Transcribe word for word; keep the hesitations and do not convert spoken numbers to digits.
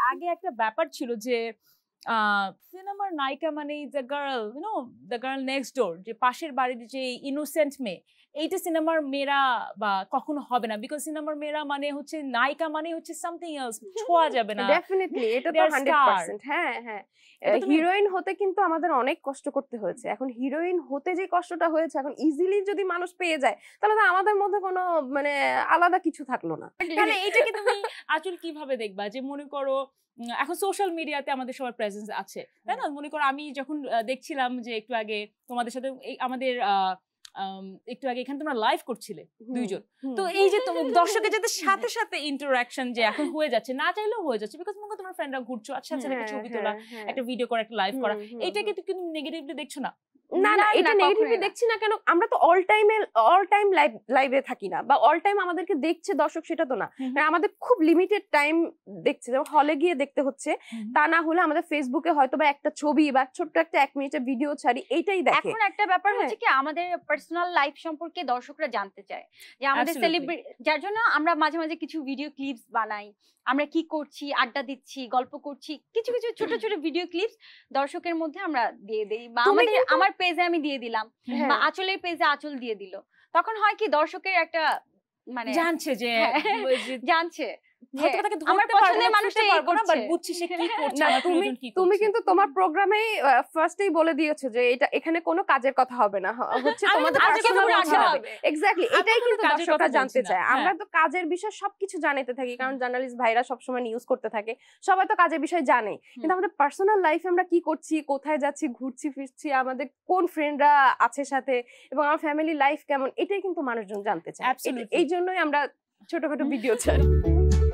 আগে একটা ব্যাপার ছিল যে সিনেমার নায়িকা মানে the girl you know the girl next door, যে পাশের বাড়ির যে ইনোসেন্ট মেয়ে, এইটা সিনেমার মেয়েরা বা কখনো হবে না, বিকজ সিনেমার মেয়েরা মানে হচ্ছে নায়িকা মানে হচ্ছে সামথিং এলস, ছোঁয়া যাবে না। ডেফিনেটলি এটা তো হান্ড্রেড পার্সেন্ট। হ্যাঁ হ্যাঁ, হিরোইন হতে কিন্তু আমাদের অনেক কষ্ট করতে হয়েছে। এখন হিরোইন হতে যে কষ্টটা হয়েছে, এখন ইজিলি যদি মানুষ পেয়ে যায় তাহলে তো আমাদের মধ্যে কোনো মানে আলাদা কিছু থাকলো না। তাহলে এইটাকে তুমি আচল কিভাবে দেখবা, যে মনে করো এখন সোশ্যাল মিডিয়াতে আমাদের সবার প্রেজেন্স আছে, তাই না? মনে করো আমি যখন দেখছিলাম যে একটু আগে তোমাদের সাথে আমাদের একটু আগে এখানে তোমরা লাইভ করছিলে দুইজন, তো এই যে দর্শকের যাতে সাথে সাথে ইন্টারাকশন যে এখন হয়ে যাচ্ছে, না চাইলেও হয়ে যাচ্ছে, বিকজ মনে করো তোমার ফ্রেন্ডরা ঘুরছো, আচ্ছা আচ্ছা একটা ছবি তোলা, একটা ভিডিও করা, একটা লাইভ করা, এইটাকে তো কিন্তু নেগেটিভলি দেখছো না? না না, এটা নেগেটিভলি দেখছি না কেন, আমরা তো অল টাইমে অল টাইম লাইভ লাইভে থাকি না, বা অল টাইম আমাদেরকে দেখছে দর্শক সেটা তো না। আমাদের খুব লিমিটেড টাইম দেখছে, যেমন হলে গিয়ে দেখতে হচ্ছে, তা না হলে আমাদের ফেসবুকে হয়তো বা একটা ছবি বা ছোট্ট একটা এক মিনিটের ভিডিও ছাড়ি, এইটাই দেখে। এখন একটা ব্যাপার হচ্ছে কি, আমাদের পার্সোনাল লাইফ সম্পর্কে দর্শকরা জানতে চায়, যে আমাদের সেলিব্রিটি, যার জন্য আমরা মাঝে মাঝে কিছু ভিডিও ক্লিপস বানাই, আমরা কি করছি, আড্ডা দিচ্ছি, গল্প করছি, কিছু কিছু ছোট ছোট ভিডিও ক্লিপস দর্শকের মধ্যে আমরা দিয়ে দেই, বা আমাদের আমার পেজে আমি দিয়ে দিলাম, বা আঁচলের পেজে আঁচল দিয়ে দিল, তখন হয় কি দর্শকের একটা মানে জানছে যে জানছে তুমি কিন্তু তোমার প্রোগ্রামে ফার্স্টেই বলে দিয়েছো যে এটা এখানে কোনো কাজের কথা হবে না, হচ্ছে তোমাদের এক্স্যাক্টলি এটাই কিন্তু দর্শকরা জানতে চায়। আমরা তো কাজের বিষয় সবকিছু জানাতে থাকি, কারণ জার্নালিস্ট ভাইরা সবসময় নিউজ করতে থাকে, সবাই তো কাজের বিষয় জানে, কিন্তু আমাদের পার্সোনাল লাইফে আমরা কি করছি, কোথায় যাচ্ছি, ঘুরছি ফিরছি, আমাদের কোন ফ্রেন্ডরা আছে সাথে, এবং আমার ফ্যামিলি লাইফ কেমন, এটাই কিন্তু মানুষজন জানতে চায়। এই জন্যই আমরা ছোটখাটো ভিডিও ছাড়ি।